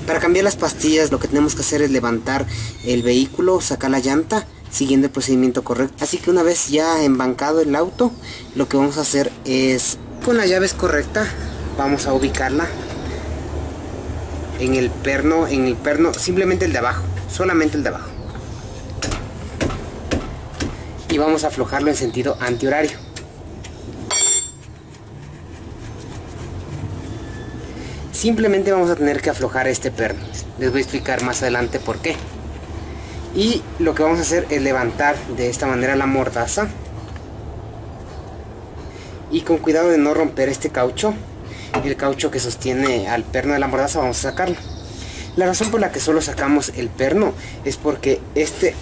Para cambiar las pastillas lo que tenemos que hacer es levantar el vehículo, sacar la llanta, siguiendo el procedimiento correcto. Así que una vez ya embancado el auto, lo que vamos a hacer es, con las llaves correctas, vamos a ubicarla en el perno, simplemente el de abajo, solamente el de abajo. Y vamos a aflojarlo en sentido antihorario. Simplemente vamos a tener que aflojar este perno. Les voy a explicar más adelante por qué. Y lo que vamos a hacer es levantar de esta manera la mordaza. Y con cuidado de no romper este caucho, el caucho que sostiene al perno de la mordaza, vamos a sacarlo. La razón por la que solo sacamos el perno es porque este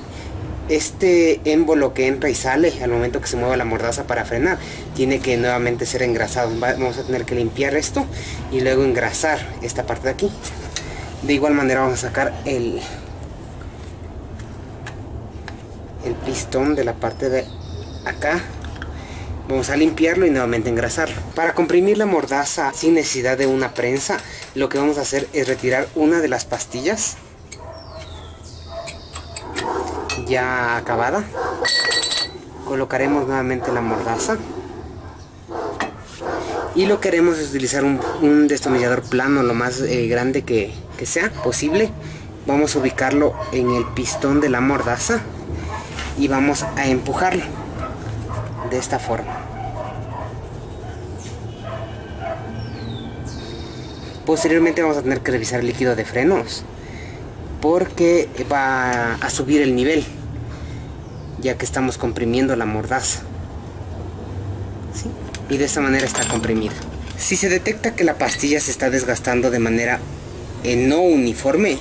émbolo que entra y sale al momento que se mueve la mordaza para frenar tiene que nuevamente ser engrasado. Vamos a tener que limpiar esto y luego engrasar esta parte de aquí. De igual manera vamos a sacar el pistón de la parte de acá. Vamos a limpiarlo y nuevamente engrasarlo. Para comprimir la mordaza sin necesidad de una prensa, lo que vamos a hacer es retirar una de las pastillas ya acabada. Colocaremos nuevamente la mordaza y lo que haremos es utilizar un destornillador plano lo más grande que sea posible. Vamos a ubicarlo en el pistón de la mordaza y vamos a empujarlo de esta forma. Posteriormente vamos a tener que revisar el líquido de frenos porque va a subir el nivel ya que estamos comprimiendo la mordaza, ¿sí? Y de esta manera está comprimida. Si se detecta que la pastilla se está desgastando de manera no uniforme,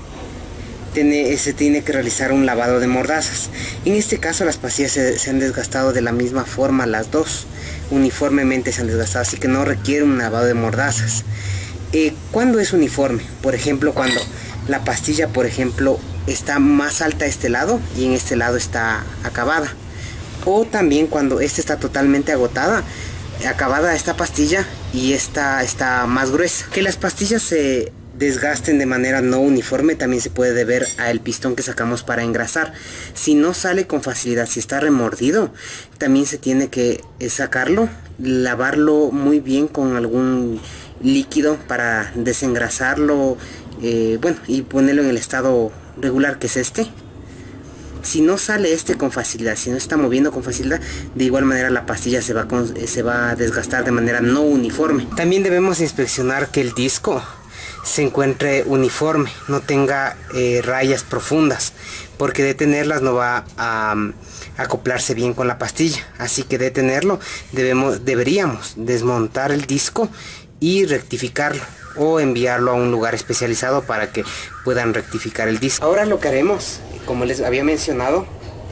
se tiene que realizar un lavado de mordazas. En este caso las pastillas se han desgastado de la misma forma, las dos uniformemente se han desgastado, así que no requiere un lavado de mordazas. ¿Cuándo es uniforme? Por ejemplo, cuando la pastilla, por ejemplo, está más alta a este lado y en este lado está acabada, o también cuando esta está totalmente acabada esta pastilla y esta está más gruesa. Que las pastillas se desgasten de manera no uniforme también se puede deber al pistón que sacamos para engrasar. Si no sale con facilidad, si está remordido, también se tiene que sacarlo, lavarlo muy bien con algún líquido para desengrasarlo, bueno, y ponerlo en el estado regular, que es este. Si no sale con facilidad, si no está moviendo con facilidad, de igual manera la pastilla se va a desgastar de manera no uniforme. También debemos inspeccionar que el disco se encuentre uniforme, no tenga rayas profundas, porque de tenerlas no va a acoplarse bien con la pastilla. Así que de tenerlo deberíamos desmontar el disco y rectificarlo, o enviarlo a un lugar especializado para que puedan rectificar el disco. Ahora lo que haremos, como les había mencionado,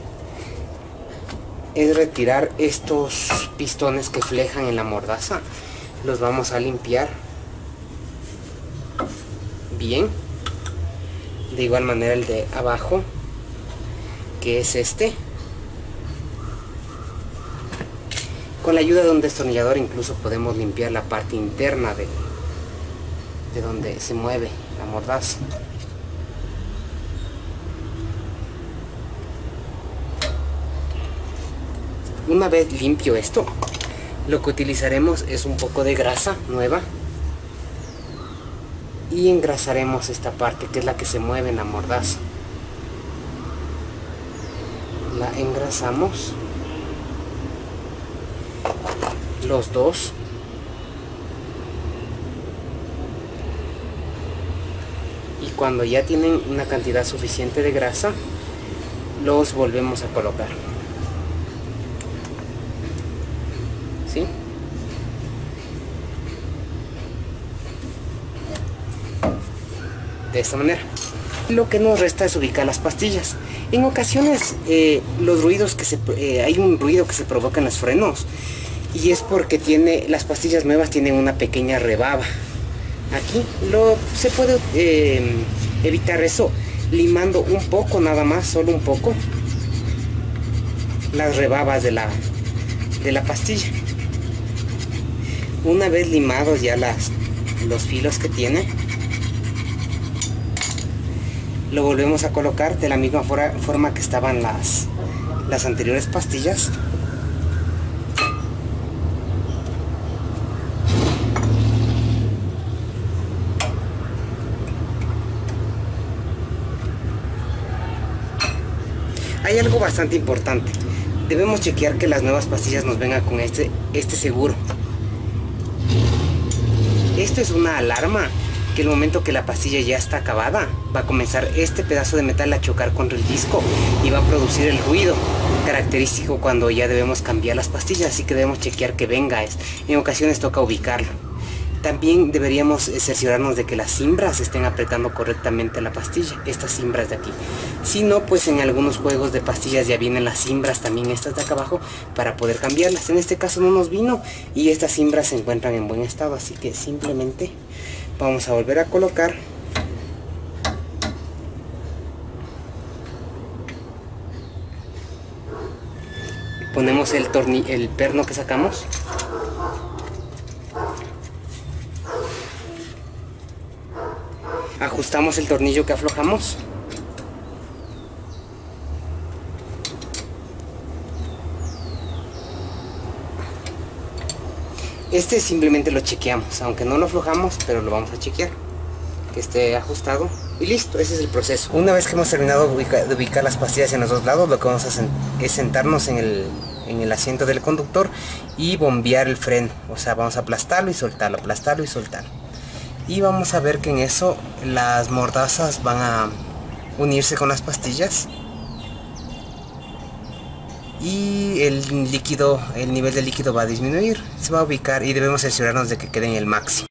es retirar estos pistones que flejan en la mordaza. Los vamos a limpiar bien. De igual manera el de abajo, que es este. Con la ayuda de un destornillador incluso podemos limpiar la parte interna de donde se mueve la mordaza. Una vez limpio esto, lo que utilizaremos es un poco de grasa nueva y engrasaremos esta parte que es la que se mueve en la mordaza. La engrasamos los dos. Y cuando ya tienen una cantidad suficiente de grasa, los volvemos a colocar. ¿Sí? De esta manera. Lo que nos resta es ubicar las pastillas. En ocasiones los ruidos hay un ruido que se provoca en los frenos, y es porque las pastillas nuevas tienen una pequeña rebaba. Aquí se puede evitar eso limando un poco, nada más, solo un poco, las rebabas de la pastilla. Una vez limados ya los filos que tiene, Lo volvemos a colocar de la misma forma que estaban las anteriores pastillas. Hay algo bastante importante. Debemos chequear que las nuevas pastillas nos vengan con este seguro. Esto es una alarma que el momento que la pastilla ya está acabada, va a comenzar este pedazo de metal a chocar contra el disco y va a producir el ruido característico cuando ya debemos cambiar las pastillas, así que debemos chequear que venga. En ocasiones toca ubicarlo. También deberíamos cerciorarnos de que las cimbras estén apretando correctamente la pastilla, estas cimbras de aquí. Si no, pues en algunos juegos de pastillas ya vienen las cimbras, también estas de acá abajo, para poder cambiarlas. En este caso no nos vino y estas cimbras se encuentran en buen estado, así que simplemente vamos a volver a colocar. Ponemos el perno que sacamos. Ajustamos el tornillo que aflojamos. Este simplemente lo chequeamos, aunque no lo aflojamos, pero lo vamos a chequear, que esté ajustado y listo. Ese es el proceso. Una vez que hemos terminado de ubicar las pastillas en los dos lados, lo que vamos a hacer es sentarnos en el asiento del conductor y bombear el freno. O sea, vamos a aplastarlo y soltarlo, aplastarlo y soltarlo. Y vamos a ver que en eso las mordazas van a unirse con las pastillas y el nivel de líquido va a disminuir, se va a ubicar y debemos cerciorarnos de que quede en el máximo.